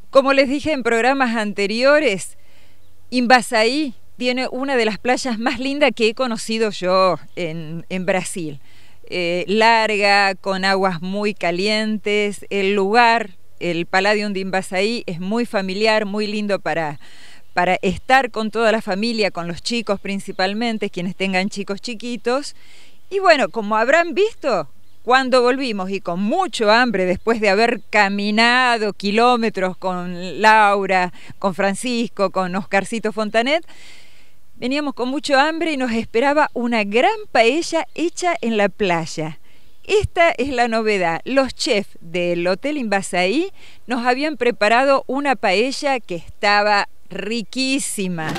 Como les dije en programas anteriores, Imbaçaí tiene una de las playas más lindas que he conocido yo en Brasil. Larga, con aguas muy calientes. El lugar, el Palladium de Imbaçaí, es muy familiar, muy lindo para estar con toda la familia, con los chicos principalmente, quienes tengan chicos chiquitos. Y bueno, como habrán visto, cuando volvimos y con mucho hambre, después de haber caminado kilómetros con Laura, con Francisco, con Oscarcito Fontanet, veníamos con mucho hambre y nos esperaba una gran paella hecha en la playa. Esta es la novedad. Los chefs del Hotel Imbaçaí nos habían preparado una paella que estaba riquísima.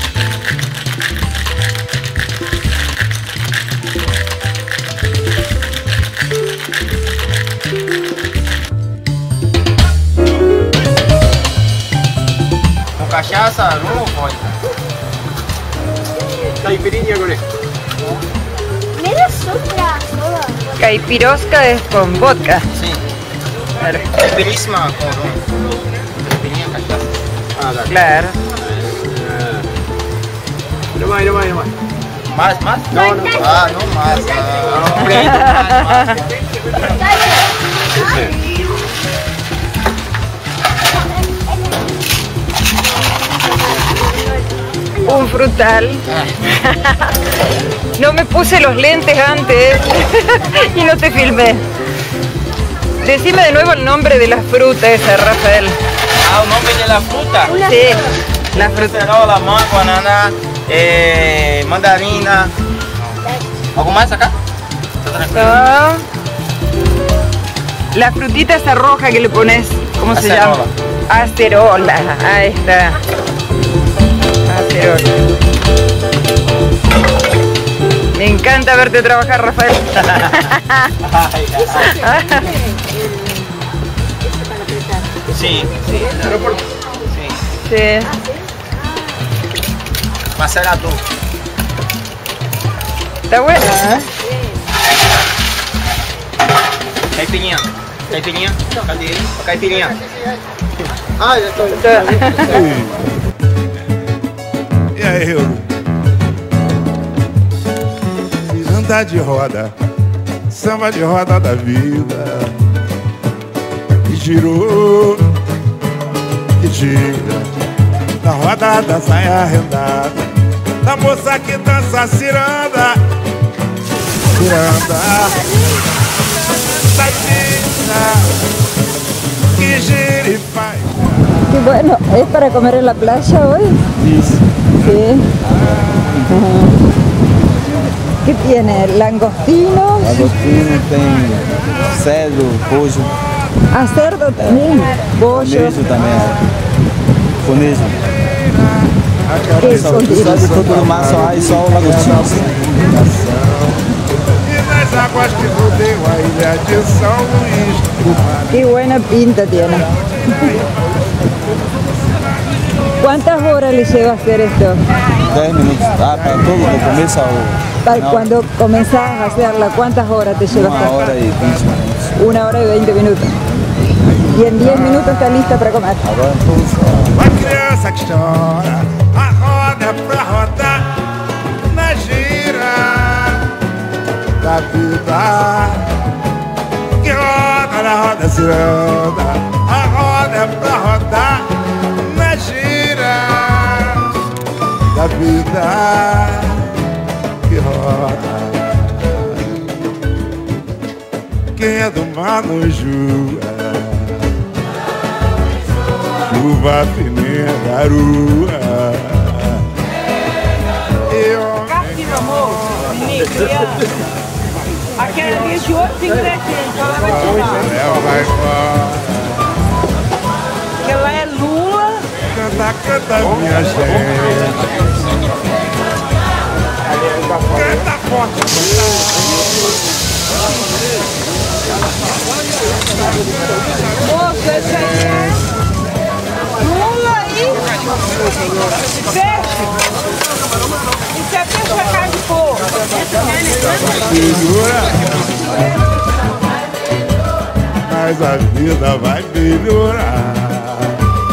Com cachaça, não pode. Caipirinha agora. Mira sopa soda. Caipirosca es con vodka. Sim. Claro. Caipiríssima com rum. Caipirinha, cachaça. Ah, dá. Claro. Não vai. Mais? Não. Ah, não mais. Un frutal. No me puse los lentes antes y no te filmé. Decime de nuevo el nombre de la fruta esa, Rafael. Ah, o nome de la fruta? Sí, la fruta. Acerola, mango, ananá, mandarina. ¿Algo más acá? Ah, la frutita esa roja que le pones, ¿cómo se llama? Acerola. Ahí está. Acerola. Me encanta verte trabajar, Rafael. Sí. Sí. Macera tú. Está buena, ¿eh? Caipirinha. Caipirinha. Ah, já estou. E aí, eu fiz andar de roda, samba de roda da vida, que girou, que gira, na roda da saia arrendada, da moça que dança ciranda, da vida, que gira e faz. Qué bueno, ¿es para comer en la playa hoy? Isso. Sí. ¿Qué tiene? ¿Langostinos? Agostinho tem cerdo, pollo, Ah, cerdo también. Pollo. funejo também. Funejo. ¿Qué es Só contigo? de fruto do mar só há e só o lagostinho. E nas águas que rodeiam a ilha de São Luís do Maranhão. Qué buena pinta tiene. ¿Cuántas horas le lleva a hacer esto? 10 minutos. Ah, para todo, do começo ao Para final, cuando comenzás a hacerla, ¿cuántas horas te lleva a 1 hacer? hora e 20 minutos. 1 hora y 20 minutos. Y en 10 minutos está lista para comer. Agora todos. Uma criança que chora, a roda é pra rodar na gira da vida. Que roda na roda ciranda, a roda é pra rodar na gira da vida. Que roda. Quem é do mar não jura. Chuva, fininha, garoa. Aqui, meu amor, menino, aquela ali de outro ingrediente, ela vai tirar. Vai embora. Aquela é lula. Canta, minha gente. Canta forte. Moço, esse aí é lula e peixe. Isso é peixe a carne de porco. Segura. Mas a vida vai melhorar.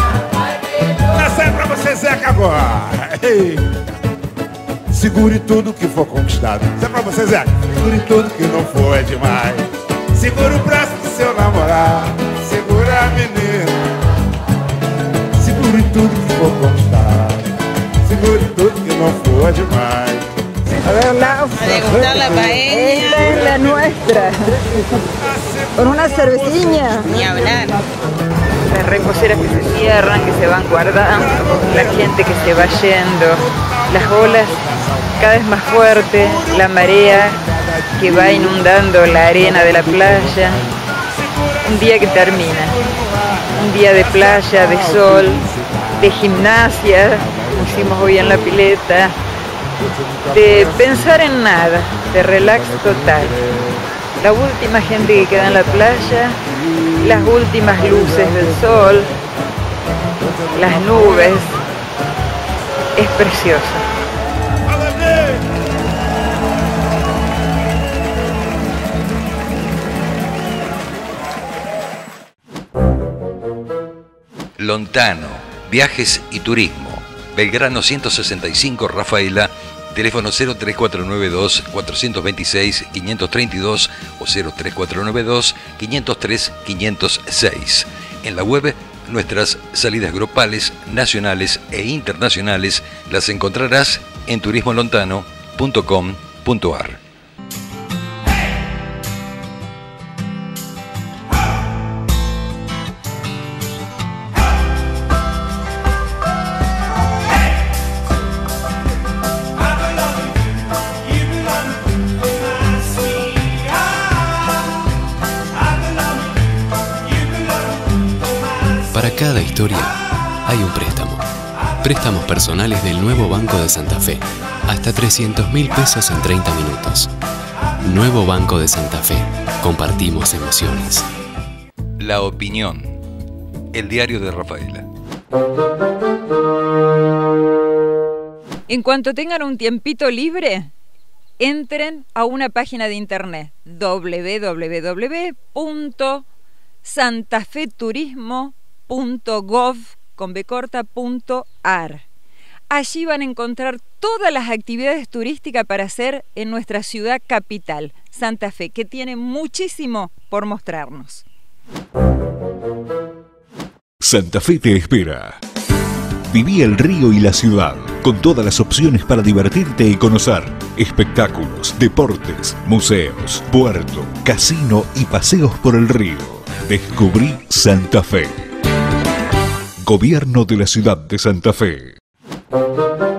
Ei, segure tudo que for conquistado. Isso é pra você, Zé. Segure tudo que não for é demais. Segura o braço do seu namorado. Segura a menina. Segure tudo que for conquistado. Segure tudo que não for é demais. A ver, Lau. A degustar la paella. Esta es la nuestra. Con una cervecilla. Ni hablar. Las reposeras que se cierran, que se van guardando, la gente que se va yendo, las olas cada vez más fuertes, la marea que va inundando la arena de la playa. Un día que termina, un día de playa, de sol, de gimnasia, como hicimos hoy en la pileta, de pensar en nada, de relax total. La última gente que queda en la playa, las últimas luces del sol, las nubes, es precioso. Lontano, viajes y turismo. Belgrano 165, Rafaela. Teléfono 03492-426-532 o 03492-503-506. En la web, nuestras salidas grupales, nacionales e internacionales las encontrarás en turismolontano.com.ar. Para cada historia hay un préstamo. Préstamos personales del Nuevo Banco de Santa Fe. Hasta 300.000 pesos en 30 minutos. Nuevo Banco de Santa Fe. Compartimos emociones. La Opinión. El diario de Rafaela. En cuanto tengan un tiempito libre, entren a una página de internet www.santafeturismo.gov.ar. Allí van a encontrar todas las actividades turísticas para hacer en nuestra ciudad capital, Santa Fe, que tiene muchísimo por mostrarnos. Santa Fe te espera. Viví el río y la ciudad, con todas las opciones para divertirte y conocer. Espectáculos, deportes, museos, puerto, casino y paseos por el río. Descubrí Santa Fe. Gobierno de la Ciudad de Santa Fe.